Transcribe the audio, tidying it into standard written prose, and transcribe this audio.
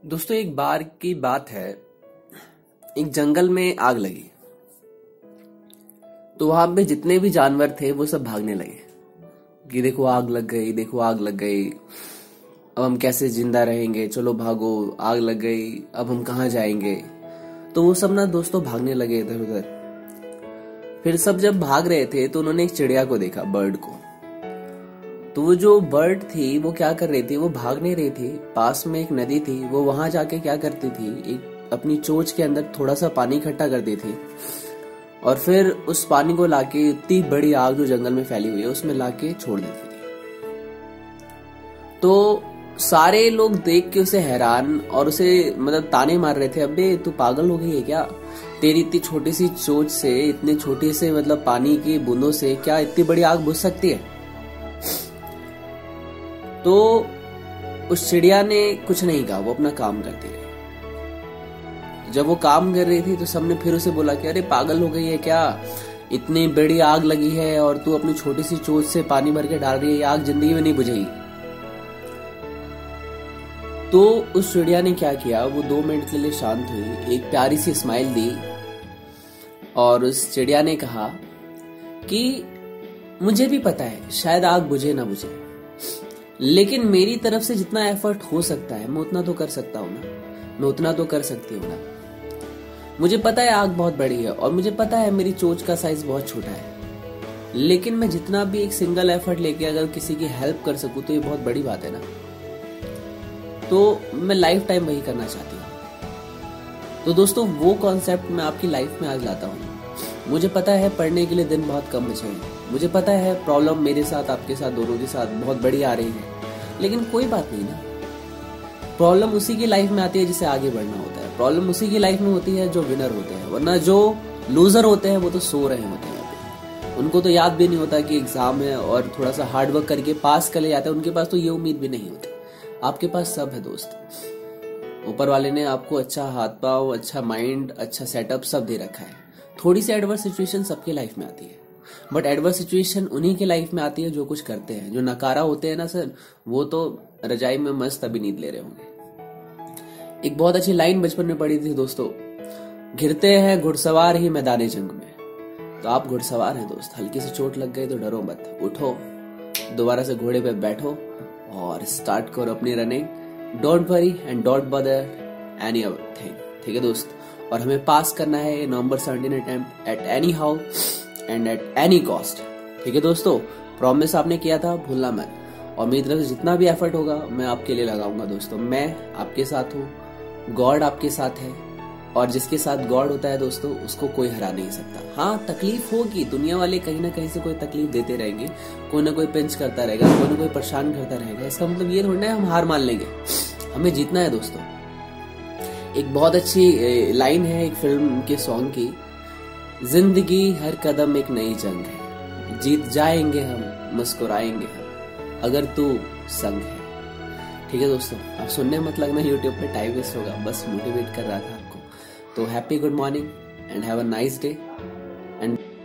दोस्तों एक बार की बात है। एक जंगल में आग लगी तो वहां पे जितने भी जानवर थे वो सब भागने लगे कि देखो आग लग गई, देखो आग लग गई, अब हम कैसे जिंदा रहेंगे, चलो भागो, आग लग गई, अब हम कहाँ जाएंगे। तो वो सब ना दोस्तों भागने लगे इधर उधर। फिर सब जब भाग रहे थे तो उन्होंने एक चिड़िया को देखा, बर्ड को। तो वो जो बर्ड थी वो क्या कर रही थी, वो भाग नहीं रही थी, पास में एक नदी थी, वो वहां जाके क्या करती थी, एक अपनी चोंच के अंदर थोड़ा सा पानी इकट्ठा करती थी और फिर उस पानी को लाके इतनी बड़ी आग जो जंगल में फैली हुई है उसमें लाके छोड़ देती थी। तो सारे लोग देख के उसे हैरान और उसे मतलब ताने मार रहे थे, अबे तू पागल हो गई है क्या, तेरी इतनी छोटी सी चोंच से, इतने छोटे से मतलब पानी की बूंदों से क्या इतनी बड़ी आग बुझ सकती है। तो उस चिड़िया ने कुछ नहीं कहा, वो अपना काम करती रही। जब वो काम कर रही थी तो सबने फिर उसे बोला कि अरे पागल हो गई है क्या, इतनी बड़ी आग लगी है और तू अपनी छोटी सी चोंच से पानी भर के डाल रही है, ये आग जिंदगी में नहीं बुझेगी। तो उस चिड़िया ने क्या किया, वो 2 मिनट के लिए शांत हुई, एक प्यारी सी स्माइल दी और उस चिड़िया ने कहा कि मुझे भी पता है शायद आग बुझे ना बुझे, लेकिन मेरी तरफ से जितना एफर्ट हो सकता है मैं उतना तो कर सकता हूं ना, मैं उतना तो कर सकती हूँ ना। मुझे पता है आग बहुत बड़ी है और मुझे पता है मेरी चोंच का साइज बहुत छोटा है, लेकिन मैं जितना भी एक सिंगल एफर्ट लेके अगर किसी की हेल्प कर सकूं तो ये बहुत बड़ी बात है ना। तो मैं लाइफ टाइम वही करना चाहती हूँ। तो दोस्तों वो कॉन्सेप्ट मैं आपकी लाइफ में आज लाता हूँ। मुझे पता है पढ़ने के लिए दिन बहुत कम बचे हैं, मुझे पता है प्रॉब्लम मेरे साथ आपके साथ दोनों के साथ बहुत बड़ी आ रही है, लेकिन कोई बात नहीं ना। प्रॉब्लम उसी की लाइफ में आती है जिसे आगे बढ़ना होता है, प्रॉब्लम उसी की लाइफ में होती है जो विनर होते हैं, वरना जो लूजर होते हैं वो तो सो रहे होते हैं। उनको तो याद भी नहीं होता कि एग्जाम है और थोड़ा सा हार्ड वर्क करके पास कर ले जाते हैं, उनके पास तो ये उम्मीद भी नहीं होती। आपके पास सब है दोस्त, ऊपर वाले ने आपको अच्छा हाथ पांव, अच्छा माइंड, अच्छा सेटअप सब दे रखा है। थोड़ी सी एडवर्स सिचुएशन सबके लाइफ में आती है, बट एडवर्स सिचुएशन उन्हीं के लाइफ में आती है जो कुछ करते हैं। जो नकारा होते हैं ना सर, वो तो रजाई में मस्त अभी नींद ले रहे होंगे। एक बहुत अच्छी लाइन बचपन में पढ़ी थी दोस्तों, घिरते हैं घुड़सवार ही मैदाने जंग में। तो आप घुड़सवार हैं दोस्त, हल्की सी चोट लग गई तो डरो मत, उठो, दोबारा से घोड़े पे बैठो और स्टार्ट करो अपनी running. Don't worry and don't bother anything, ठीक है दोस्त। और हमें पास करना है November 17 attempt at anyhow and at any cost, ठीक है दोस्तों। प्रॉमिस आपने किया था, भूलना मत। और मेरी तरफ से जितना भी एफर्ट होगा मैं आपके लिए लगाऊंगा दोस्तों। मैं आपके साथ हूँ, गॉड आपके साथ है, और जिसके साथ गॉड होता है दोस्तों उसको कोई हरा नहीं सकता। हाँ तकलीफ होगी, दुनिया वाले कहीं ना कहीं से कोई तकलीफ देते रहेंगे, कोई ना कोई पिंच करता रहेगा, कोई ना कोई परेशान करता रहेगा। इसका मतलब ये थोड़ा हम हार मान लेंगे, हमें जीतना है दोस्तों। एक बहुत अच्छी लाइन है एक फिल्म के सॉन्ग की, जिंदगी हर कदम एक नई जंग है, जीत जाएंगे हम, मुस्कुराएंगे हम, अगर तू संग है। ठीक है दोस्तों, आप सुनने मत लगना यूट्यूब पे, टाइम वेस्ट होगा, बस मोटिवेट कर रहा था आपको। तो happy good morning and have a nice day and